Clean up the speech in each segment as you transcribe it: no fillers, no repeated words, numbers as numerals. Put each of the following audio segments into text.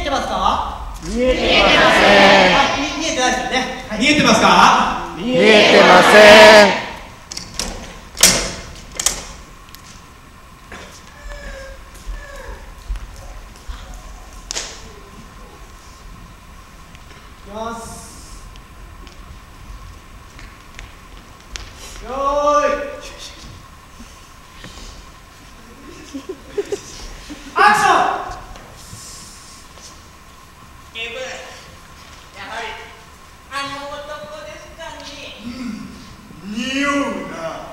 てますか？ 見えてません。 見えてないですよね。 見えてますか？ 見えてません。 いきます。よーい。アクション。 警部、やはりあの男ですかね。 匂うな。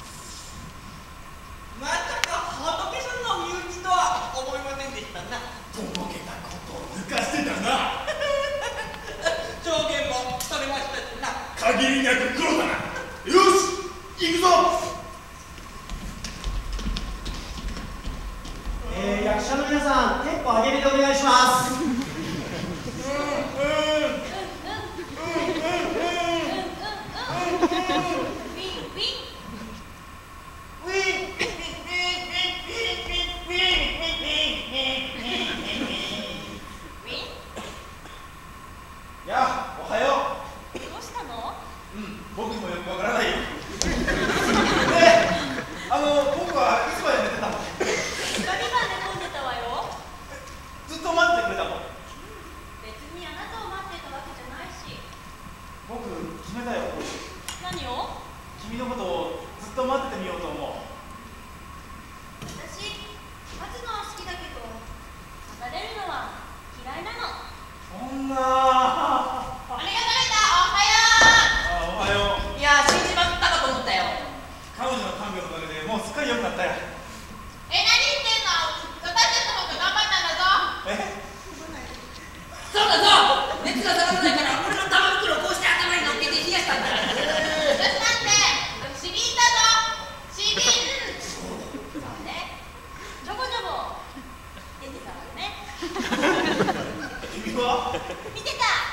まさか仏さんの身内とは思いませんでしたな。 とぼけたことを抜かしてたな。 証言も取れましたしな。 限りなく黒だな。よし、行くぞ。 役者の皆さん、テンポ上げめでお願いします。 やあ、おはよどうしたの？ う。僕もよくわからないよ。僕はいつまで寝てたの？ 2人が寝込んでたわよ。 ずっと待っててくれたの？ 別にあなたを待ってたわけじゃないし。 僕、決めたよ。 何を？ 君のことをずっと待っててみようと思う。 私、待つのは好きだけど、待たれるのは嫌いなの。 そんな。 ありがとう。おはよおはよう。 う。いや、死んじまったかと思ったよ。 彼女の看病のおかげでもうすっかり良くなったよ。 何言ってんの？私たちの方が頑張ったんだぞ。そうだぞ。熱が下がらないから俺の玉袋をこうして頭に乗っけて冷やしたんだ。私なんて死人だぞ。死人。 そうね。ちょこちょこ出てたわよね。 君は？ 見てた。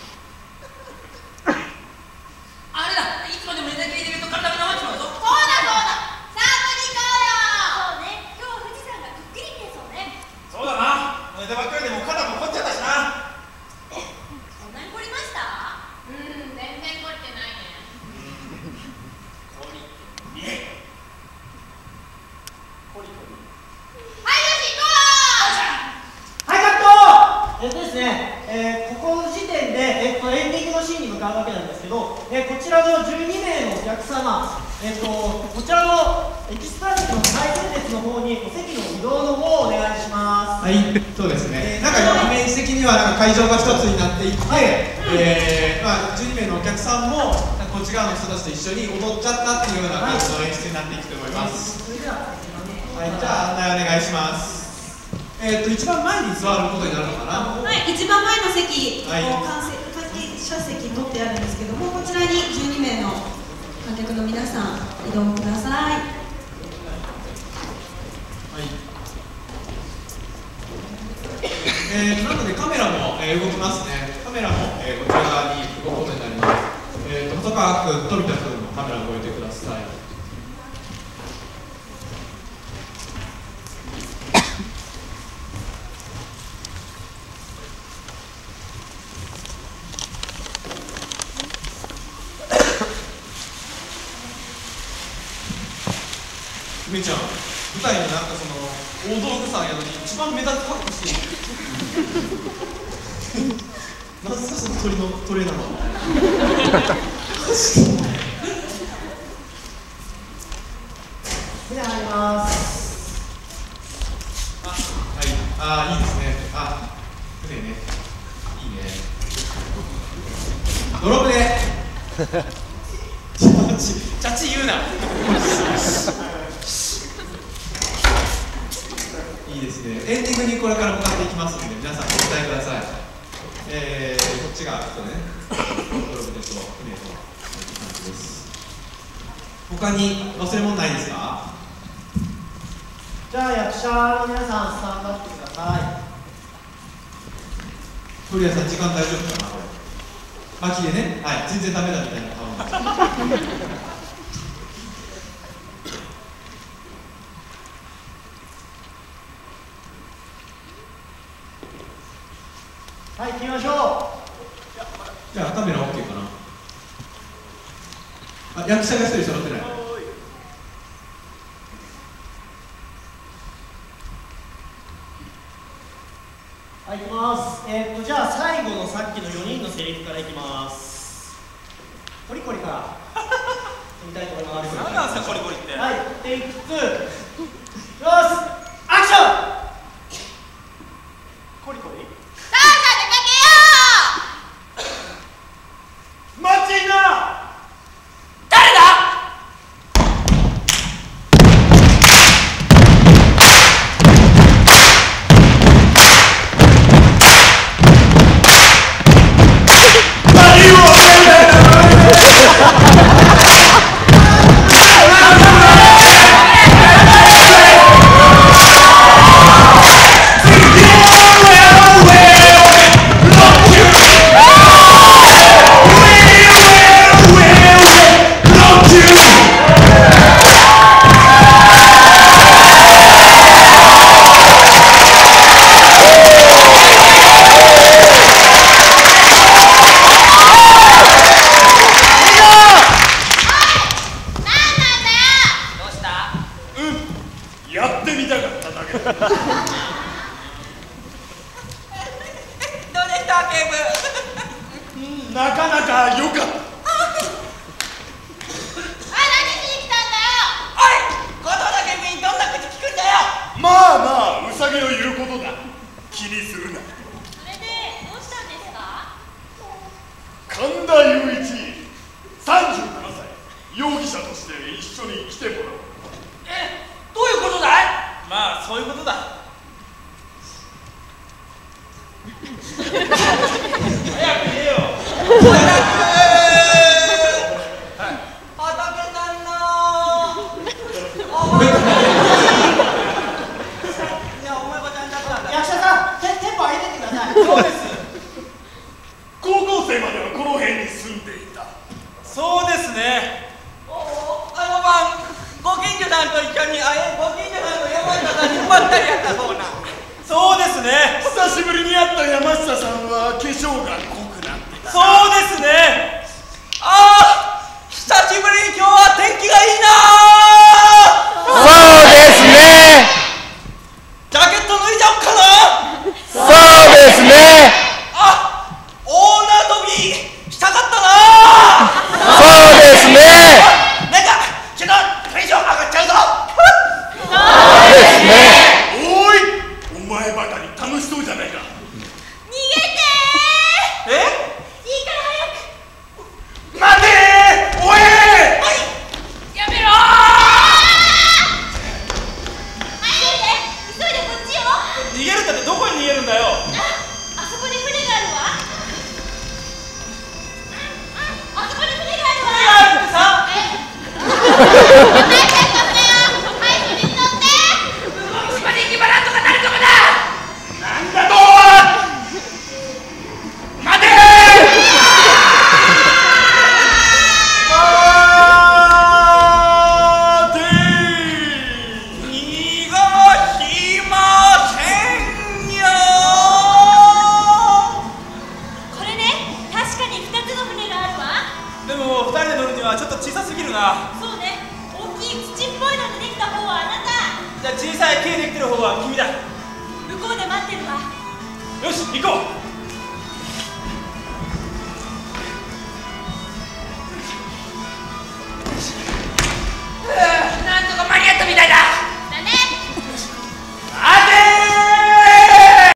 あれだ。いつまでも寝たきりでいると体が生っちまうぞ。そうだ。サーブに行こうよ。 そうね。今日は富士山がくっきり見えそうね。 そうだな。寝たばっかりでも肩も凝っちゃったしな。 そんなに凝りました？ 全然凝ってないね。 コリコリ。コリコリ。 はい、よし、行こう。 はい、カット。ですね、ここの時点で、エンディングのシーンに向かうわけなんですけど、こちらの12名のお客様、こちらのエキストラ席の最前列の方にお席の移動の方をお願いします。 はい、そうですね。なんかイメージ的にはなんか会場が一つになっていって、12名のお客さんもこっち側の人たちと一緒に踊っちゃったっていうような感じの演出になっていくと思います。 それでは、 はい、じゃあ案内お願いします。一番前に座ることになるのかな。 はい、一番前の席、 はい関係者席に取ってあるんですけども、こちらに12名の観客の皆さん移動ください。 はい。なのでカメラも、動きますね。カメラも、こちら側に動くことになります。細川君、富田君のカメラを動いてください。めいちゃん、舞台のなんかその大道具さんやのに一番目立つ格好している。なぜその鳥のトレーナーなの？ では入ります。 はい、いいですね。船ね。いいね。ドロップで。チャチ言うな。いいですね。エンディングにこれから向かっていきますので、皆さんご期待ください。こっちがそうね。ドロップでと船という感じです。他に忘れ物ないですか？ じゃあ役者の皆さんスタンバってください。 古谷さん時間大丈夫かなこれ。巻きでね。はい、全然ダメだみたいな顔になっちゃう。 はい、行きましょじゃあカメラ OK かな。あ、役者が1人揃ってない。 はい、行きます。じゃあ最後のさっきの4人のセリフからいきます。コリコリから見たいと思います。 何なんですかコリコリって。 はい、テイク2。よし、アクション。コリコリ。 さあさあ出かけよう。 マッチンだ。 誰だ。 なかなか良かった。まあまあ、ウサギの言うことだ。気にするな。 それでどうしたんですか？ 神田雄一、37歳、容疑者として一緒に来てもらおう。 どういうことだい？ まあそういうことだ。早く言えよ。 畑さんの役者さん、テンポ上げてってください。 そうです。高校生まではこの辺に住んでいた。 そうですね。あの晩ご近所さんと一緒にご近所さんと山下さんにばったりやったそうな。 そうですね。久しぶりに会った山下さんは化粧が濃くなってた。 そうですね。ああ、久しぶりに今日は天気がいいな。 そうですね。 ジャケット脱いじゃおっかな。 そうですね。 あ、大縄跳びしたかったな。 そうですね。 なんかちょっとテンション上がっちゃうぞ。 そうですね。 おい、お前ばかり楽しそうじゃないか。 逃げてえ？ いいから早く。 待てー、おい。 やめろ急いでこっちよ。 逃げるったってどこに逃げるんだよ。 あそこに船があるわ。あそこに船があるわ。 違うってさ。 なんだと。待てー。 これね、確かに2つの船があるわ。 でも2人で乗るにはちょっと小さすぎるな。 そうね、大きい土っぽいのでできた方はあなた。 じゃあ小さい軽できてる方は君だ。 向こうで待ってるわ。 よし行こう。